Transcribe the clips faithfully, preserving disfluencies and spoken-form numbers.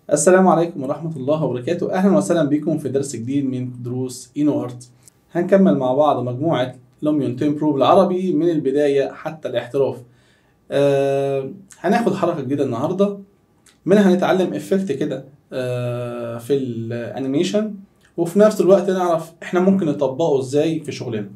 السلام عليكم ورحمة الله وبركاته. أهلا وسهلا بكم في درس جديد من دروس إينو آرت. هنكمل مع بعض مجموعة لوميون تيم برو بالعربي من البداية حتى الاحتراف. آه هناخد حركة جديدة النهاردة، منها هنتعلم افكت كده آه في الانيميشن، وفي نفس الوقت نعرف احنا ممكن نطبقه ازاي في شغلنا.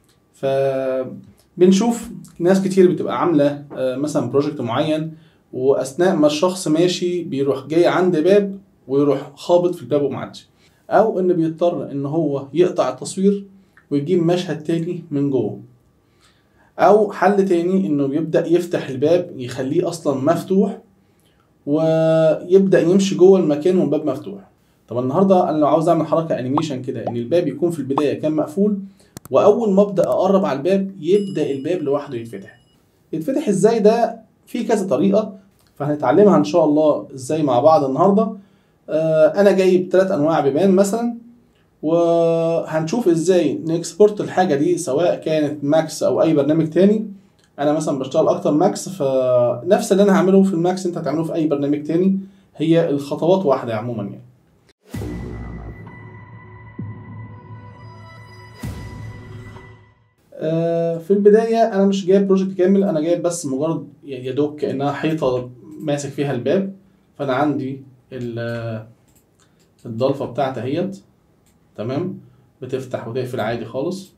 فبنشوف ناس كتير بتبقى عاملة آه مثلا بروجكت معين، واثناء ما الشخص ماشي بيروح جاي عند باب ويروح خابط في الباب ومعدي، او ان بيضطر ان هو يقطع التصوير ويجيب مشهد تاني من جوه، او حل تاني انه بيبدأ يفتح الباب يخليه اصلا مفتوح ويبدأ يمشي جوه المكان والباب مفتوح. طب النهارده انا لو عاوز اعمل حركة انيميشن كده ان الباب يكون في البداية كان مقفول، واول ما ابدأ اقرب على الباب يبدأ الباب لوحده يتفتح. يتفتح ازاي؟ ده في كذا طريقة، فهنتعلمها ان شاء الله ازاي مع بعض النهارده. آه انا جايب ثلاث انواع بيبان مثلا، وهنشوف ازاي نكسبورت الحاجه دي سواء كانت ماكس او اي برنامج تاني. انا مثلا بشتغل اكتر ماكس، فنفس اللي انا هعمله في الماكس انت هتعمله في اي برنامج تاني، هي الخطوات واحده عموما يعني. آه في البدايه انا مش جايب بروجكت كامل، انا جايب بس مجرد يا دوب كانها حيطه ماسك فيها الباب. فانا عندي الضلفه بتاعتي اهيت، تمام، بتفتح وتقفل عادي خالص.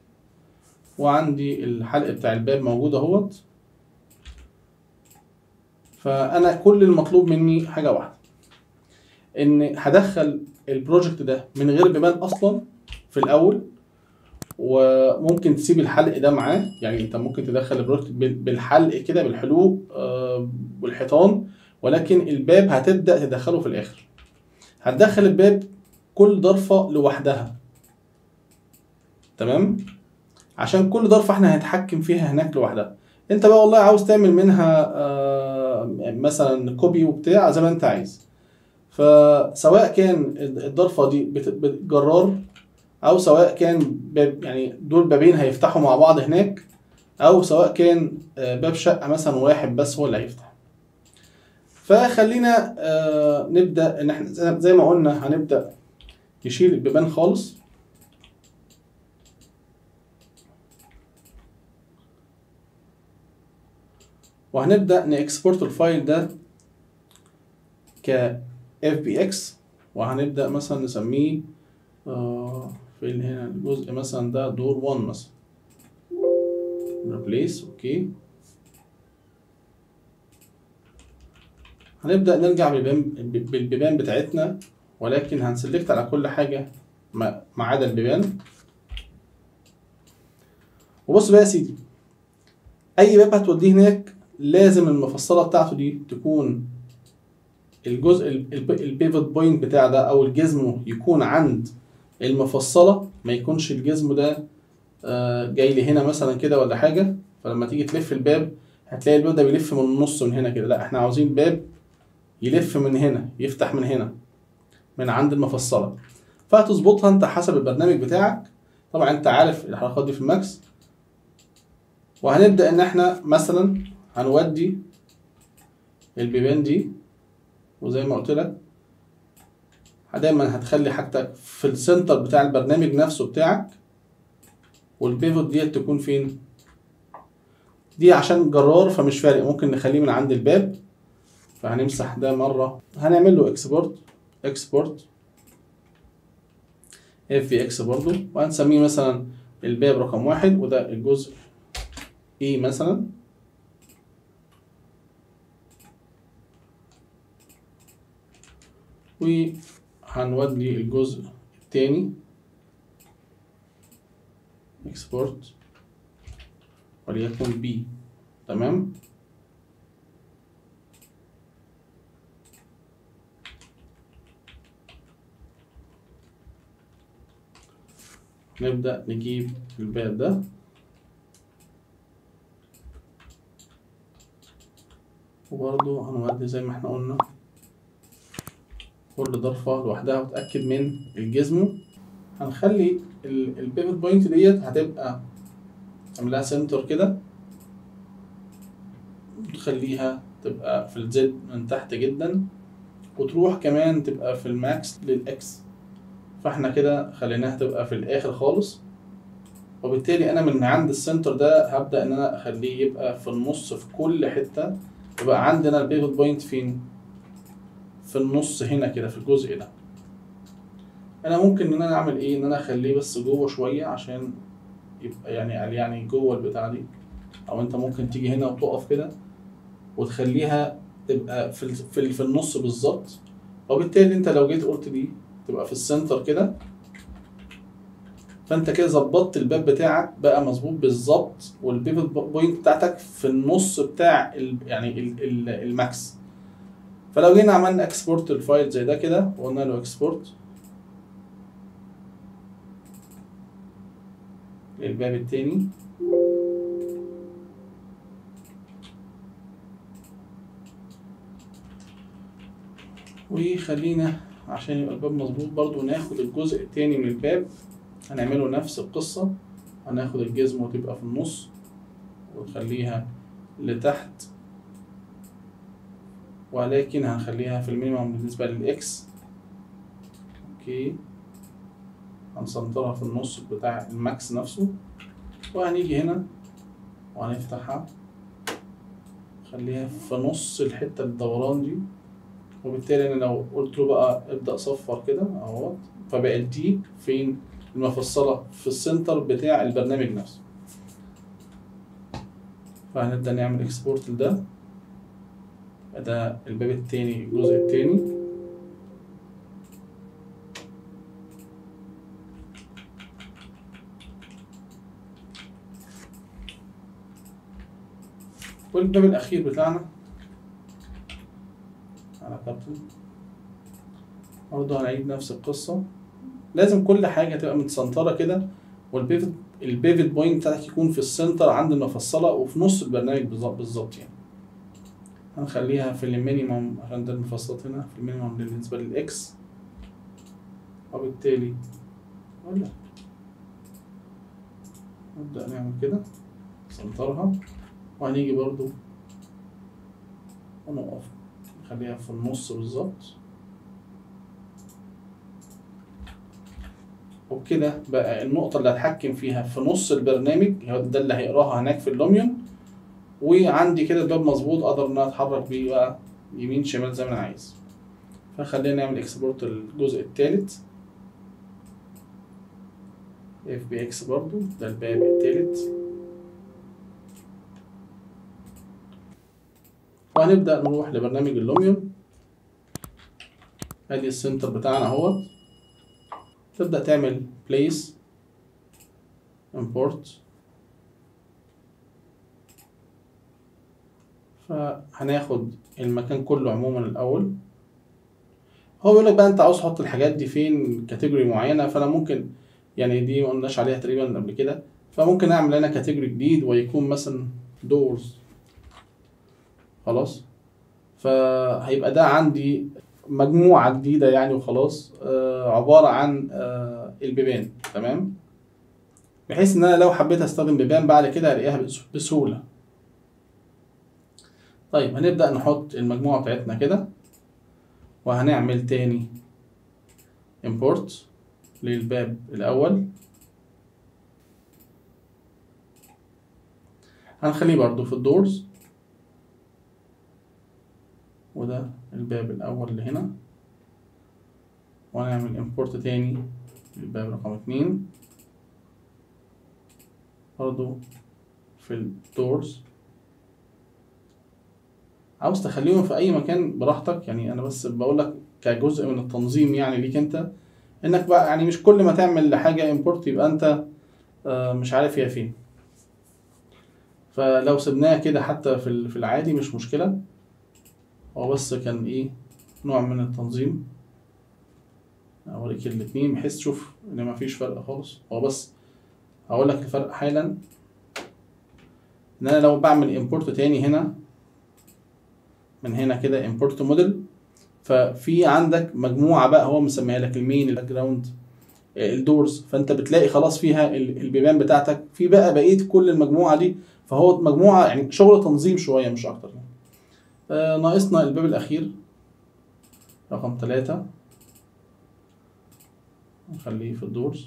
وعندي الحلق بتاع الباب موجود اهوت. فانا كل المطلوب مني حاجه واحده، ان هدخل البروجكت ده من غير بيبان اصلا في الاول، وممكن تسيب الحلق ده معاه. يعني انت ممكن تدخل البروجكت بالحلق كده بالحلوق آه والحيطان، ولكن الباب هتبدا تدخله في الاخر. هتدخل الباب كل ضرفه لوحدها، تمام، عشان كل ضرفه احنا هنتحكم فيها هناك لوحدها. انت بقى والله عاوز تعمل منها آه مثلا كوبي وبتاع زي ما انت عايز. فسواء كان الضرفه دي جرار، او سواء كان باب، يعني دول بابين هيفتحوا مع بعض هناك، او سواء كان آه باب شقه مثلا واحد بس هو اللي هيفتح. فخلينا آه نبدا ان احنا زي ما قلنا هنبدا نشيل البيبان خالص. وهنبدأ نكسبورت الفايل ده ك اف بي اكس، وهنبدأ مثلا نسميه آه في هنا الجزء مثلا ده دور واحد مثلا، ريبليس. اوكي، هنبدأ نرجع بالبيبان بالبيبان بتاعتنا، ولكن هنسلكت على كل حاجة ما عدا البيبان. وبص بقى يا سيدي، أي باب هتوديه هناك لازم المفصلة بتاعته دي تكون الجزء البيفوت بوينت بتاع ده او الجزم يكون عند المفصله، ما يكونش الجزم ده جاي لي هنا مثلا كده ولا حاجه. فلما تيجي تلف الباب هتلاقي الباب ده بيلف من النص من هنا كده، لا احنا عاوزين الباب يلف من هنا، يفتح من هنا من عند المفصله. فهتظبطها انت حسب البرنامج بتاعك، طبعا انت عارف الحركات دي في الماكس. وهنبدا ان احنا مثلا هنودي البيبان دي، وزي ما قلت لك دايما هتخلي حاجتك في السنتر بتاع البرنامج نفسه بتاعك، والبيفوت ديت تكون فين؟ دي عشان جرار فمش فارق، ممكن نخليه من عند الباب. فهنمسح ده مرة، هنعمل له اكسبورت اكسبورت اف في اكس برضو، وهنسميه مثلا الباب رقم واحد، وده الجزء اي مثلا. وهنودي الجزء التاني اكسبورت وليكن بي، تمام. نبدأ نجيب الباب ده وبرضه هنودي زي ما احنا قلنا كل ضرفة لوحدها، وتأكد من الجزم. هنخلي البيفوت بوينت ديت هتبقى نعملها سنتر كده، نخليها تبقى في الزد من تحت جدا، وتروح كمان تبقى في الماكس للاكس، فاحنا كده خليناها تبقى في الاخر خالص. وبالتالي انا من عند السنتر ده هبدا ان انا اخليه يبقى في النص في كل حته، يبقى عندنا البيفوت بوينت فين؟ في النص هنا كده في الجزء ده. انا ممكن ان انا اعمل ايه؟ ان انا اخليه بس جوه شويه عشان يبقى يعني يعني جوه البتاع دي، او انت ممكن تيجي هنا وتقف كده وتخليها تبقى في في, في النص بالظبط. وبالتالي انت لو جيت قلت دي تبقى في السنتر كده، فانت كده ظبطت الباب بتاعك بقى مظبوط بالظبط، والبيفوت بوينت بتاعتك في النص بتاع ال يعني ال ال الماكس. فلو جينا عملنا اكسبورت الفايل زي ده كده وقلنا له اكسبورت للباب التاني، وخلينا عشان يبقى الباب مظبوط برضو ناخد الجزء التاني من الباب، هنعمله نفس القصة، هناخد الجزمة وتبقى في النص ونخليها لتحت، ولكن هنخليها في المينيمم بالنسبة للإكس. أوكي، هنسنترها في النص بتاع الماكس نفسه، وهنيجي هنا وهنفتحها خليها في نص الحتة الدوران دي. وبالتالي أنا لو قلت له بقى ابدأ صفر كده أهوت، فبقى دي فين؟ المفصلة في السنتر بتاع البرنامج نفسه. فهنبدأ نعمل اكسبورت لده، ده الباب التاني الجزء التاني. والباب الأخير بتاعنا على كابتن برضه هنعيد نفس القصة. لازم كل حاجة تبقى متسنترة كده، والبيفت البيفت بوينت بتاعتك يكون في السنتر عند المفصلة وفي نص البرنامج بالظبط بالظبط يعني. هنخليها في المينيمم عشان ده المفصلات هنا في المينيمم بالنسبة للإكس، وبالتالي ولا نبدأ نعمل كده نسنترها، وهنيجي برضو ونقف نخليها في النص بالظبط. وبكده بقى النقطة اللي هتحكم فيها في نص البرنامج ده اللي هيقراها هناك في اللوميون، وعندي كده الباب مظبوط اقدر ان انا اتحرك بيه بقى يمين شمال زي ما انا عايز. فخلينا نعمل اكسبورت الجزء الثالث اف بي اكس برضو، ده الباب الثالث. وهنبدأ نروح لبرنامج اللوميون، ادي السنتر بتاعنا اهوت. تبدأ تعمل بليس امبورت، فهناخد المكان كله عموما الاول. هو بيقول لك بقى انت عاوز تحط الحاجات دي فين، كاتيجوري معينه، فانا ممكن يعني دي ما قلناش عليها تقريبا قبل كده، فممكن اعمل انا كاتيجوري جديد ويكون مثلا دورز خلاص. فهيبقى ده عندي مجموعه جديده يعني وخلاص، آه عباره عن آه البيبان. تمام، بحيث ان انا لو حبيت استخدم بيبان بعد كده الاقيها بسهوله. طيب هنبدأ نحط المجموعة بتاعتنا كده، وهنعمل تاني import للباب الأول. هنخليه برضو في الدورز، وده الباب الأول اللي هنا. وهنعمل import تاني للباب رقم اتنين برضو في الدورز. عاوز تخليهم في اي مكان براحتك يعني، انا بس بقول لك كجزء من التنظيم يعني ليك انت، انك بقى يعني مش كل ما تعمل حاجه امبورت يبقى انت مش عارف هي فين. فلو سبناها كده حتى في في العادي مش مشكله، هو بس كان ايه نوع من التنظيم. اوريك الاثنين بحيث تشوف ان مفيش فرق خالص. هو بس هقول لك الفرق حالا، ان انا لو بعمل امبورت تاني هنا من هنا كده import model، ففي عندك مجموعه بقى هو مسميها لك المين الباك جراوند الدورز، فانت بتلاقي خلاص فيها البيبان بتاعتك في بقى بقيه كل المجموعه دي. فهو مجموعه يعني شغل تنظيم شويه مش اكتر يعني. آه ناقصنا الباب الاخير رقم تلاتة نخليه في الدورز.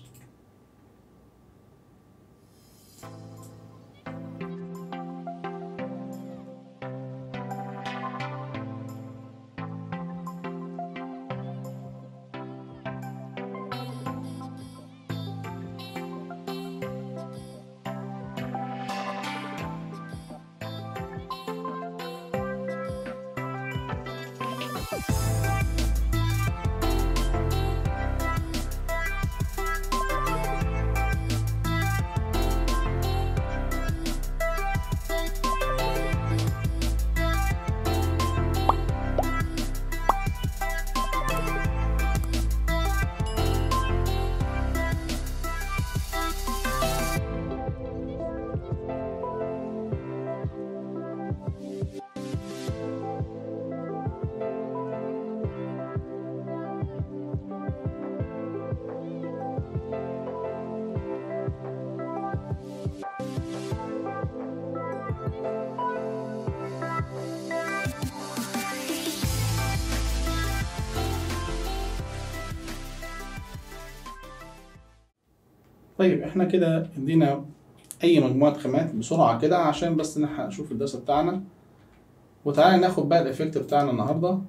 طيب احنا كده ادينا اي مجموعة خامات بسرعة كده عشان بس نلحق نشوف الدرس بتاعنا. وتعالى ناخد بقى الافكت بتاعنا النهاردة.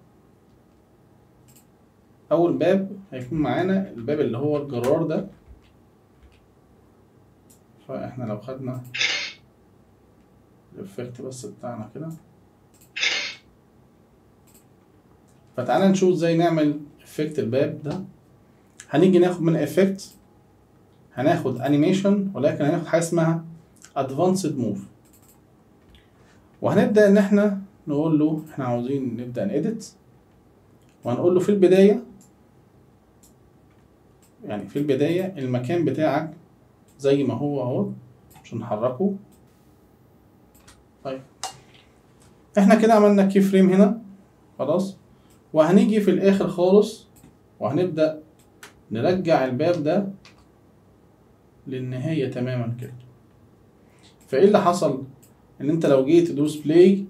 اول باب هيكون معانا الباب اللي هو الجرار ده. فاحنا لو خدنا الافكت بس بتاعنا كده، فتعالى نشوف ازاي نعمل افكت الباب ده. هنيجي ناخد من افكت، هناخد انيميشن، ولكن هناخد حاجه اسمها ادفانسد موف. وهنبدا ان احنا نقول له احنا عاوزين نبدا نedit، وهنقول له في البدايه، يعني في البدايه المكان بتاعك زي ما هو اهو مش هنحركه. طيب احنا كده عملنا كي فريم هنا خلاص. وهنيجي في الاخر خالص وهنبدا نرجع الباب ده للنهاية تماما كده. فايه اللي حصل؟ ان انت لو جيت تدوس بلاي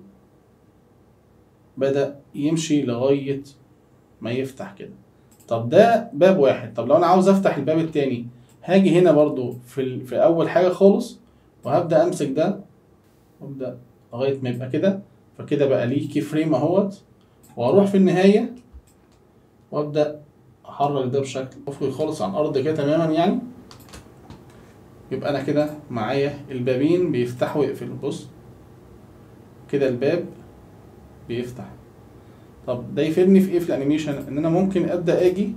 بدأ يمشي لغاية ما يفتح كده. طب ده باب واحد. طب لو انا عاوز افتح الباب التاني هاجي هنا برضو في, ال... في اول حاجة خالص وهبدأ امسك ده وابدأ لغاية ما يبقى كده. فكده بقى ليه كي فريم اهوت، واروح في النهاية وابدأ احرك ده بشكل افقي خالص عن الارض كده تماما يعني. يبقى انا كده معايا البابين بيفتحوا ويقفلوا. بص كده الباب بيفتح. طب ده يفيدني في ايه في الانيميشن؟ ان انا ممكن ابدا اجي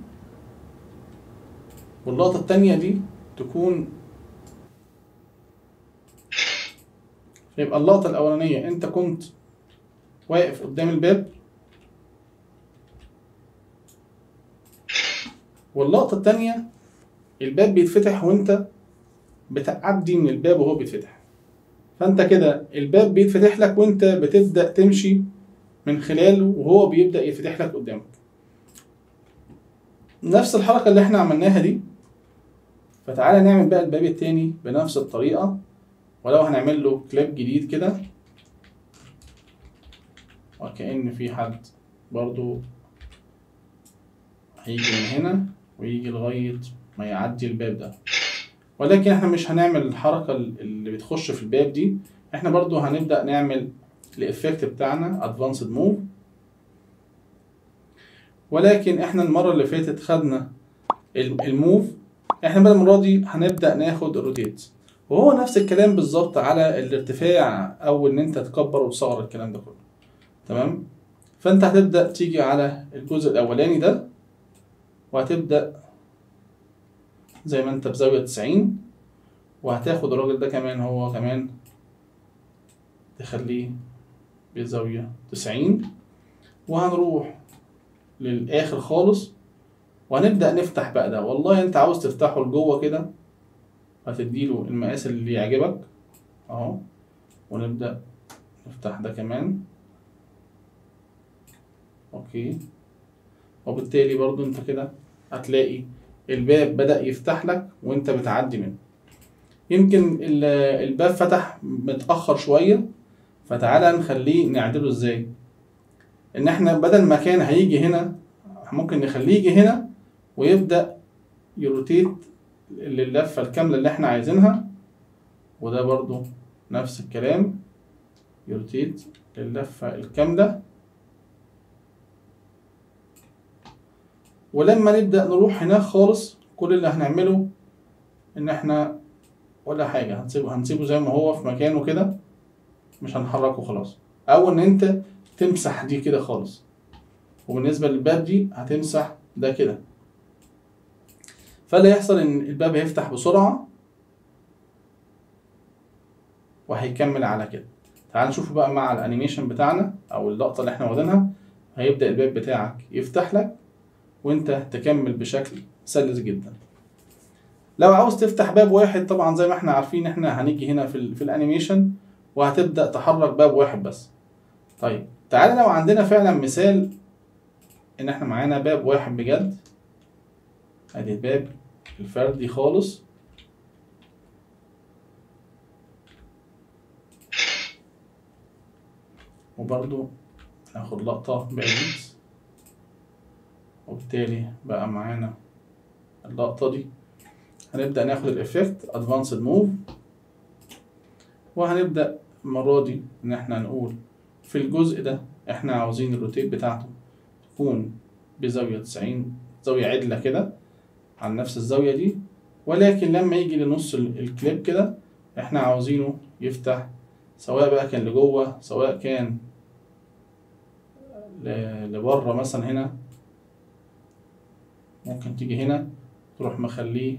واللقطه التانيه دي تكون، يبقى اللقطه الاولانيه انت كنت واقف قدام الباب، واللقطه التانيه الباب بيتفتح وانت بتعدي من الباب وهو بيتفتح. فانت كده الباب بيتفتح لك وانت بتبدأ تمشي من خلاله وهو بيبدأ يتفتح لك قدامك. نفس الحركة اللي احنا عملناها دي. فتعالى نعمل بقى الباب التاني بنفس الطريقة، ولو هنعمل له كليب جديد كده وكأن في حد برضو هيجي من هنا ويجي لغاية ما يعدي الباب ده. ولكن احنا مش هنعمل الحركة اللي بتخش في الباب دي. احنا برضو هنبدأ نعمل الافكت بتاعنا ادفانسد موف. ولكن احنا المرة اللي فاتت خدنا الموف، احنا بقى المرة دي هنبدأ ناخد الروتيت، وهو نفس الكلام بالظبط على الارتفاع او ان انت تكبر وتصغر الكلام ده كله. تمام. فانت هتبدأ تيجي على الجزء الاولاني ده وهتبدأ زي ما انت بزاوية تسعين، وهتاخد الراجل ده كمان هو كمان تخليه بزاوية تسعين، وهنروح للآخر خالص وهنبدأ نفتح بقى ده. والله انت عاوز تفتحه لجوه كده هتديله المقاس اللي يعجبك اهو، ونبدأ نفتح ده كمان. اوكي. وبالتالي برضو انت كده هتلاقي الباب بدأ يفتح لك وانت بتعدي منه. يمكن الباب فتح متأخر شوية، فتعالى نخليه نعدله ازاي. ان احنا بدل ما كان هيجي هنا ممكن نخليه يجي هنا ويبدأ يروتيت لللفة الكاملة اللي احنا عايزينها، وده برضو نفس الكلام يروتيت لللفة الكاملة. ولما نبدأ نروح هناك خالص كل اللي هنعمله ان احنا ولا حاجة، هنسيبه هنسيبه زي ما هو في مكانه كده، مش هنحركه خلاص. او ان انت تمسح دي كده خالص، وبالنسبة للباب دي هتمسح ده كده. فاللي هيحصل ان الباب هيفتح بسرعة وهيكمل على كده. تعال نشوف بقى مع الانيميشن بتاعنا او اللقطة اللي احنا واخدينها. هيبدأ الباب بتاعك يفتح لك وانت تكمل بشكل سلس جدا. لو عاوز تفتح باب واحد طبعا زي ما احنا عارفين احنا هنيجي هنا في, ال في الانيميشن وهتبدأ تحرك باب واحد بس. طيب تعال لو عندنا فعلا مثال ان احنا معانا باب واحد بجد، ادي الباب الفردي خالص، وبرضو ناخد لقطة بعيد، وبالتالي بقى معانا اللقطة دي. هنبدأ ناخد الإفكت Advanced Move، وهنبدأ المرة دي إن احنا نقول في الجزء ده احنا عاوزين الروتيت بتاعته تكون بزاوية تسعين، زاوية عدلة كده عن نفس الزاوية دي. ولكن لما يجي لنص الكليب كده احنا عاوزينه يفتح، سواء بقى كان لجوه سواء كان لبره. مثلا هنا ممكن تيجي هنا تروح مخليه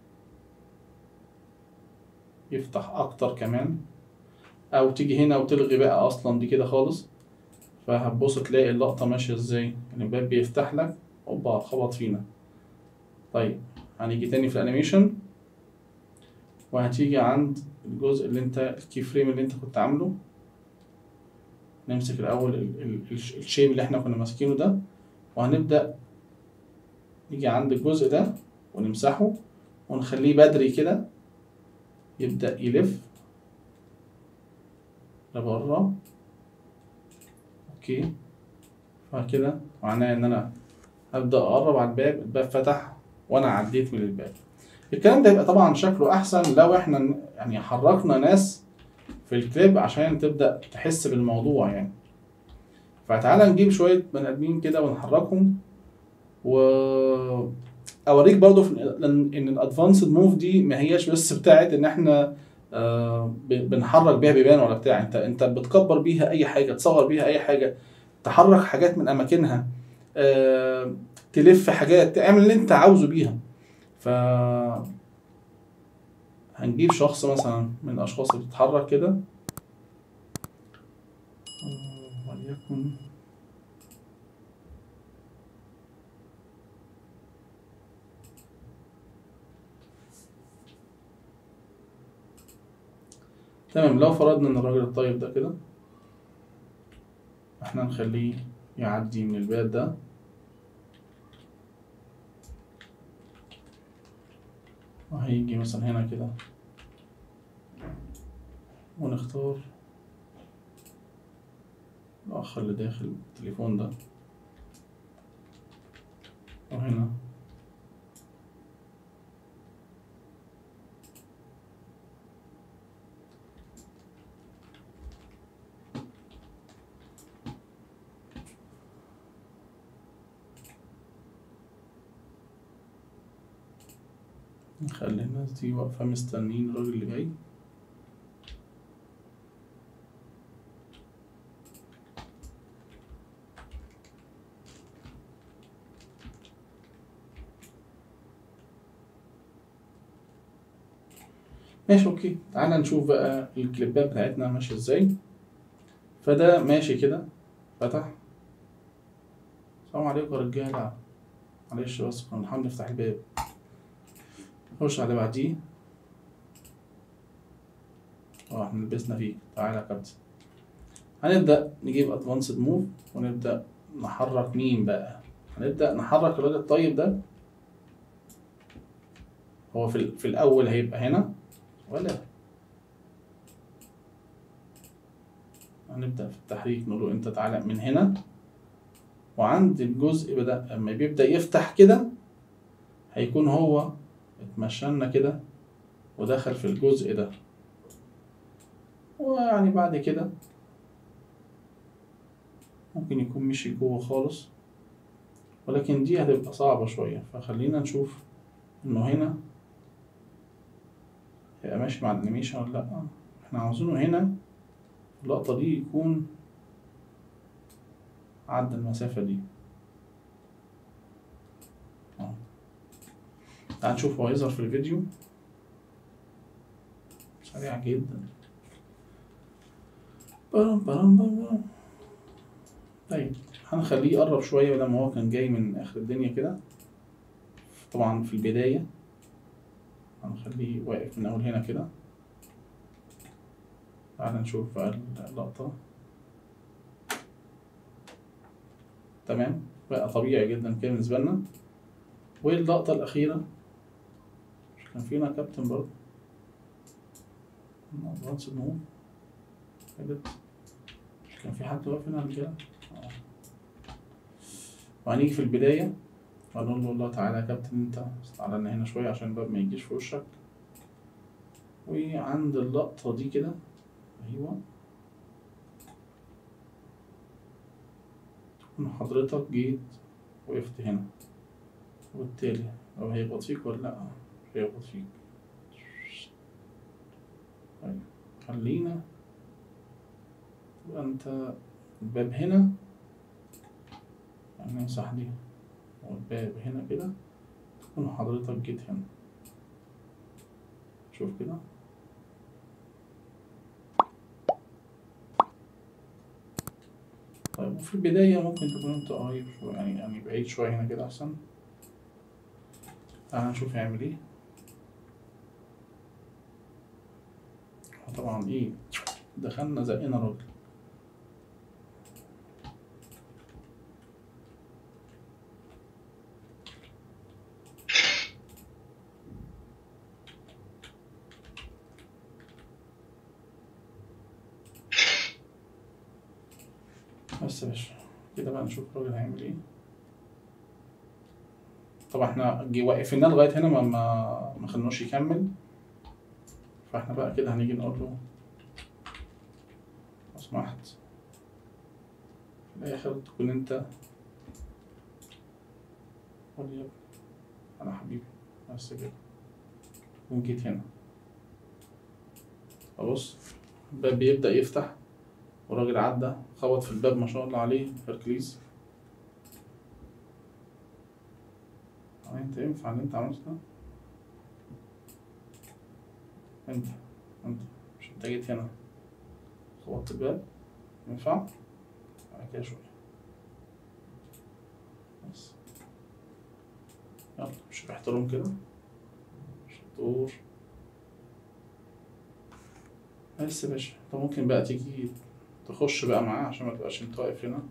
يفتح اكتر كمان، او تيجي هنا وتلغي بقى اصلا دي كده خالص. فهتبص تلاقي اللقطة ماشية ازاي، الباب بيفتح لك اوبا خبط فينا. طيب هنيجي تاني في الانيميشن، وهتيجي عند الجزء اللي انت الكي فريم اللي انت كنت عامله. نمسك الاول الشيب اللي احنا كنا ماسكينه ده، وهنبدأ نيجي عند الجزء ده ونمسحه ونخليه بدري كده يبدأ يلف لبره. اوكي، فكده معناه ان انا هبدأ اقرب على الباب، الباب فتح وانا عديت من الباب. الكلام ده يبقى طبعا شكله احسن لو احنا يعني حركنا ناس في الكليب عشان تبدأ تحس بالموضوع يعني. فتعالى نجيب شوية بني ادمين كده ونحركهم، و اوريك برضو في ان الادفانسد موف دي ما هياش بس بتاعت ان احنا آه بنحرك بيها بيبان ولا بتاع. انت انت بتكبر بيها اي حاجه، تصور بيها اي حاجه، تحرك حاجات من اماكنها، آه تلف حاجات، تعمل اللي انت عاوزه بيها. ف هنجيب شخص مثلا من الاشخاص اللي بتتحرك كده، وليكن تمام. لو فرضنا ان الراجل الطيب ده كده احنا نخليه يعدي من الباب ده، وهيجي مثلا هنا كده ونختار الأخ اللي داخل التليفون ده، وهنا نخلي الناس دي واقفة مستنين الراجل اللي جاي. ماشي اوكي. تعالى نشوف بقى الكليبات بتاعتنا ماشية ازاي. فده ماشي كده فتح. السلام عليكم يا رجالة، معلش بس كنا بنحاول نفتح الباب. نخش على اللي بعديه. اه احنا لبسنا فيه. تعالى يا كابتن، هنبدأ نجيب ادفانسد موف ونبدأ نحرك مين بقى؟ هنبدأ نحرك الراجل الطيب ده. هو في, في الأول هيبقى هنا ولا هنبدأ في التحريك نقول له انت تعالى من هنا وعند الجزء بدأ لما بيبدأ يفتح كده هيكون هو اتمشلنا كده ودخل في الجزء ده، ويعني بعد كده ممكن يكون مشي جوه خالص، ولكن دي هتبقى صعبة شوية. فخلينا نشوف انه هنا هيبقى ماشي مع الانيميشن ولا لأ. احنا عاوزينه هنا اللقطة دي يكون عدى المسافة دي. اهو تعال نشوف هو يظهر في الفيديو سريع جدا. برم برم برم. طيب هنخليه يقرب شوية لما هو كان جاي من آخر الدنيا كده. طبعا في البداية هنخليه واقف من أول هنا كده. تعال نشوف بقى اللقطة. تمام بقى طبيعي جدا كده بالنسبة لنا. واللقطة الأخيرة مش كان فينا كابتن برضه ادفانس موف، مش كان في حد واقف هنا قبل كده؟ اه. وهنيجي في البداية وهنقول له والله تعالى يا كابتن انت تعالى لنا هنا شوية عشان الباب ما يجيش في وشك. وعند اللقطة دي كده ايوه تكون حضرتك جيت وقفت هنا، وبالتالي لو هيخبط فيك ولا لأ مش هيخبط فيك. طيب خلينا تبقى انت الباب هنا يعني نمسح دي والباب هنا كده تكون حضرتك جيت هنا. شوف كده طيب. وفي البداية ممكن تكون انت قريب شوية يعني يعني بعيد شوية هنا كده أحسن. تعالى نشوف يعمل ايه. طبعا ايه دخلنا زقنا راجل. بس يا باشا كده بقى نشوف الراجل هيعمل ايه. طبعا احنا جي وقفنا لغاية هنا ما ما ما خلناش يكمل، فاحنا بقى كده هنيجي نقول له لو سمحت في الآخر تكون انت قول يا ابني أنا حبيبي بس كده وجيت هنا. أبص الباب بيبدأ يفتح والراجل عدى خبط في الباب ما شاء الله عليه هركليز. انت ينفع اللي انت عملته ده؟ انت انت مش انت جيت هنا خبطت الباب ينفع؟ بعد كده شوية بس يلا مش باحترام كده شطور. بس يا باشا انت ممكن بقى تيجي تخش بقى معاه عشان ما تبقاش انت واقف هنا.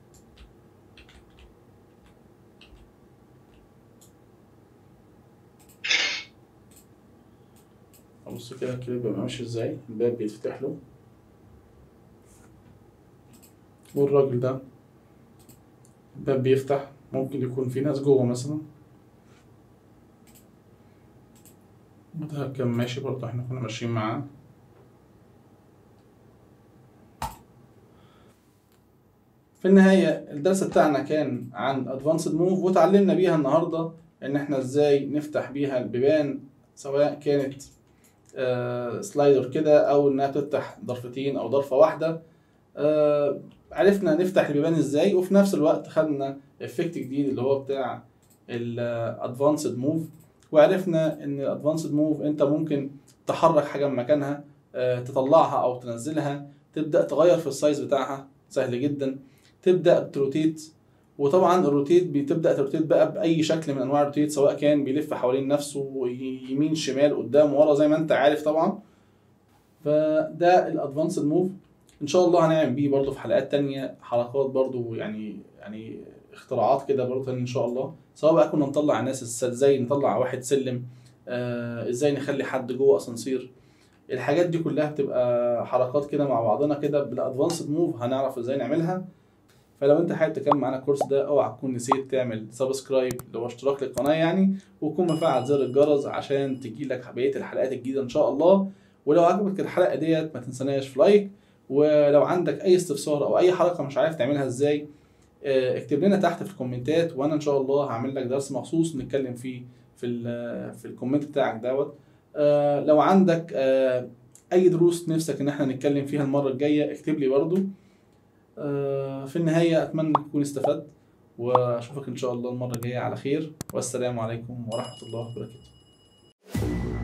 ابص كده الكليب بيبقى ماشي ازاي. الباب بيتفتح له والراجل ده الباب بيفتح، ممكن يكون في ناس جوه مثلا. وده كان ماشي برضه احنا كنا ماشيين معاه. في النهاية الدرس بتاعنا كان عن Advanced Move وتعلمنا بيها النهاردة ان احنا ازاي نفتح بيها البيبان، سواء كانت آه سلايدر كده او انها تفتح ضرفتين او ضرفة واحدة. آه عرفنا نفتح البيبان ازاي، وفي نفس الوقت خدنا افكت جديد اللي هو بتاع الادفانسد موف. وعرفنا ان الادفانسد موف انت ممكن تحرك حاجة من مكانها، آه تطلعها او تنزلها، تبدأ تغير في السايز بتاعها سهل جدا، تبدأ تروتيت. وطبعا الروتيت بتبدأ تروتيت بقى بأي شكل من أنواع الروتيت، سواء كان بيلف حوالين نفسه يمين شمال قدام ورا زي ما أنت عارف طبعا. فده الادفانسد موف. ان شاء الله هنعمل بيه برضه في حلقات تانية حركات برضه يعني يعني اختراعات كده برضه تانية ان شاء الله، سواء بقى كنا نطلع ناس ازاي نطلع واحد سلم، آه ازاي نخلي حد جوه اسانسير. الحاجات دي كلها بتبقى حركات كده مع بعضنا كده بالادفانسد موف هنعرف ازاي نعملها. فلو انت حابب تكمل معانا الكورس ده، اوعى تكون نسيت تعمل سبسكرايب اللي هو اشتراك للقناه يعني، وتكون مفعل زر الجرس عشان تجيلك بقيه الحلقات الجديده ان شاء الله. ولو عجبك الحلقه ديت ما تنساناش في لايك. ولو عندك اي استفسار او اي حركه مش عارف تعملها ازاي، اكتب لنا تحت في الكومنتات، وانا ان شاء الله هعمل لك درس مخصوص نتكلم فيه في في الكومنت بتاعك دوت. لو عندك اي دروس نفسك ان احنا نتكلم فيها المره الجايه اكتب لي برضو. في النهايه اتمنى تكون استفدت، واشوفك ان شاء الله المره الجايه على خير، والسلام عليكم ورحمه الله وبركاته.